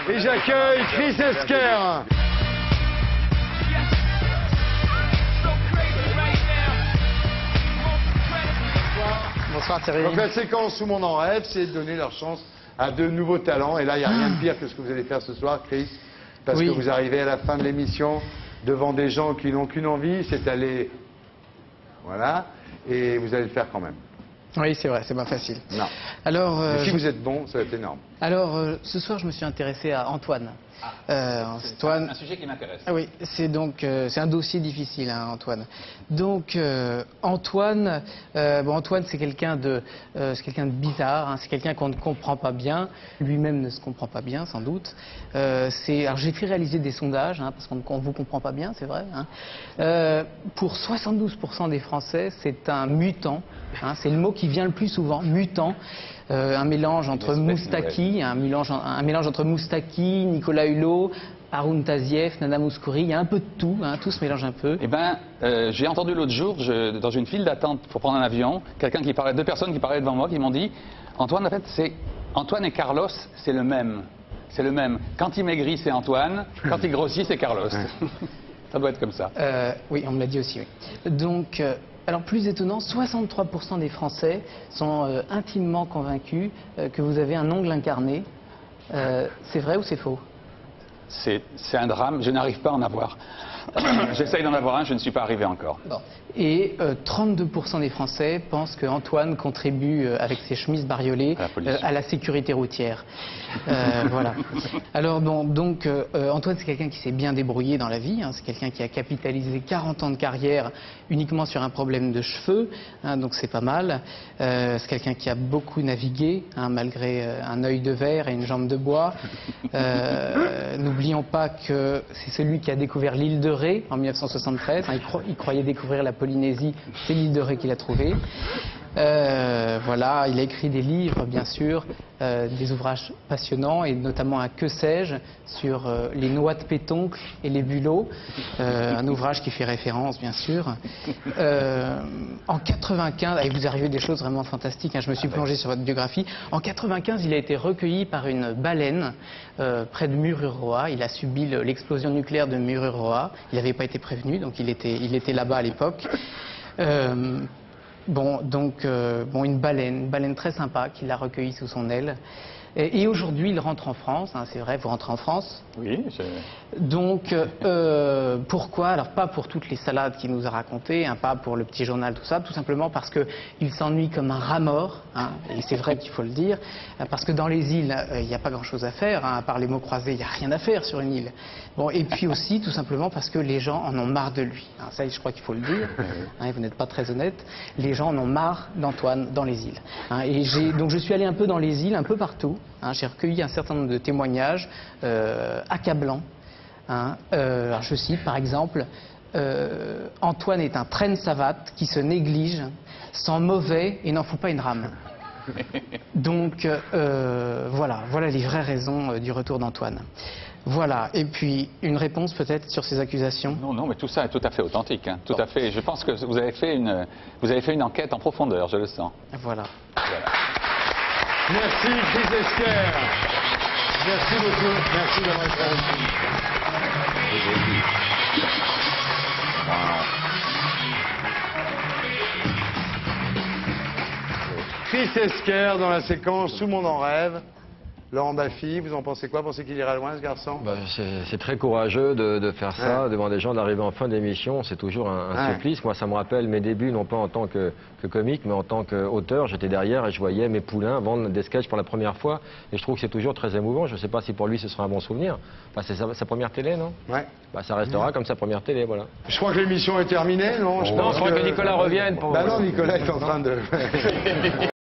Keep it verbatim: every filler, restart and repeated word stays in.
Et j'accueille Chris Esquer. Bonsoir Thierry. Donc la séquence Tout le monde en rêve, c'est de donner leur chance à de nouveaux talents. Et là, il n'y a rien de pire que ce que vous allez faire ce soir, Chris. Parce Oui. que vous arrivez à la fin de l'émission devant des gens qui n'ont qu'une envie, c'est d'aller... Voilà. Et vous allez le faire quand même. Oui, c'est vrai, c'est pas facile. Non. Alors, euh, Mais si je- vous êtes bon, ça va être énorme. alors euh, ce soir, je me suis intéressé à Antoine. Euh, Antoine. Un sujet qui m'intéresse. Ah oui, c'est donc euh, c'est un dossier difficile, hein, Antoine. Donc euh, Antoine, euh, bon, Antoine, c'est quelqu'un de, euh, c'est quelqu'un de bizarre. Hein, c'est quelqu'un qu'on ne comprend pas bien. Lui-même ne se comprend pas bien, sans doute. Euh, c'est, alors j'ai fait réaliser des sondages, hein, parce qu'on ne vous comprend pas bien, c'est vrai. Hein. Euh, pour soixante-douze pour cent des Français, c'est un mutant. Hein, c'est le mot qui vient le plus souvent, mutant. Euh, un mélange entre espèce Moustaki, un mélange, un mélange entre Moustaki, Nicolas Hulot, Haroun Tazieff, Nana Mouskouri, il y a un peu de tout, hein, tout se mélange un peu. Eh ben, euh, j'ai entendu l'autre jour, je- dans une file d'attente pour prendre un avion, quelqu'un qui parlait, deux personnes qui parlaient devant moi, qui m'ont dit, Antoine, en fait, c'est Antoine et Carlos, c'est le même, c'est le même. Quand il maigrit, c'est Antoine. Quand il grossit, c'est Carlos. Ça doit être comme ça. Euh, oui, on me l'a dit aussi, oui. Donc, euh, alors plus étonnant, soixante-trois pour cent des Français sont euh, intimement convaincus euh, que vous avez un ongle incarné. Euh, c'est vrai ou c'est faux? C'est c'est un drame. Je n'arrive pas à en avoir. J'essaye d'en avoir un. Je ne suis pas arrivé encore. Bon. Et euh, trente-deux pour cent des Français pensent que Antoine contribue euh, avec ses chemises bariolées À la police. euh, à la sécurité routière. Euh, voilà. Alors bon, donc euh, euh, Antoine, c'est quelqu'un qui s'est bien débrouillé dans la vie. Hein, c'est quelqu'un qui a capitalisé quarante ans de carrière uniquement sur un problème de cheveux. Hein, donc c'est pas mal. Euh, c'est quelqu'un qui a beaucoup navigué, hein, malgré euh, un œil de verre et une jambe de bois. Euh, N'oublions pas que c'est celui qui a découvert l'île de Ré en mille neuf cent soixante-treize. Hein, il, cro- il croyait découvrir la Polynésie, c'est l'île de Ré qu'il a trouvée. Euh, voilà, il a écrit des livres, bien sûr, euh, des ouvrages passionnants, et notamment un Que sais-je sur euh, les noix de pétoncle et les bulots, euh, un ouvrage qui fait référence, bien sûr. Euh, en quatre-vingt-quinze, et vous arrivez des choses vraiment fantastiques, hein, je me suis plongé sur votre biographie. En quatre-vingt-quinze, il a été recueilli par une baleine euh, près de Mururoa. Il a subi le- l'explosion nucléaire de Mururoa. Il n'avait pas été prévenu, donc il était, il était là-bas à l'époque. Euh, Bon, donc, euh, bon, une baleine, une baleine très sympa qu'il a recueillie sous son aile. Et, et aujourd'hui, il rentre en France, hein, c'est vrai, vous rentrez en France. Oui. Je... Donc, euh, pourquoi? Alors, pas pour toutes les salades qu'il nous a racontées, hein, pas pour le petit journal, tout ça, tout simplement parce qu'il s'ennuie comme un rat mort, hein, et c'est vrai qu'il faut le dire, euh, parce que dans les îles, euh, il n'y a pas grand-chose à faire, hein, à part les mots croisés, il n'y a rien à faire sur une île. Bon, et puis aussi, tout simplement parce que les gens en ont marre de lui. Hein, ça, je crois qu'il faut le dire, hein, vous n'êtes pas très honnête. Les gens en ont marre d'Antoine dans les îles. Hein, et j'ai, donc, je suis allé un peu dans les îles, un peu partout. Hein, j'ai recueilli un certain nombre de témoignages euh, accablants. Hein, euh, alors je cite par exemple, euh, Antoine est un traîne savate qui se néglige, sent mauvais et n'en fout pas une rame. Donc euh, voilà, voilà les vraies raisons euh, du retour d'Antoine. Voilà, et puis une réponse peut-être sur ces accusations. Non, non, mais tout ça est tout à fait authentique. Hein, tout à fait. Je pense que vous avez fait une, vous avez fait une enquête en profondeur. Je le sens. Voilà. Merci Chris Esquer. Merci beaucoup. Merci d'avoir été avec nous. Chris Esquer dans la séquence Tout le monde en rêve. Laurent Baffy, vous en pensez quoi? Pensez qu'il ira loin, ce garçon? Bah, c'est c'est très courageux de, de faire ça Ouais. devant des gens, d'arriver en fin d'émission. C'est toujours un, un Ouais. supplice. Moi, ça me rappelle mes débuts, non pas en tant que, que comique, mais en tant qu'auteur. J'étais derrière et je voyais mes poulains vendre des sketchs pour la première fois. Et je trouve que c'est toujours très émouvant. Je ne sais pas si pour lui ce sera un bon souvenir. Bah, c'est sa, sa première télé, non? Ouais. Bah, ça restera comme sa première télé, voilà. Je crois que l'émission est terminée, non? Je Non, pense je crois que Nicolas revienne pour- Bah non, Nicolas est en train de...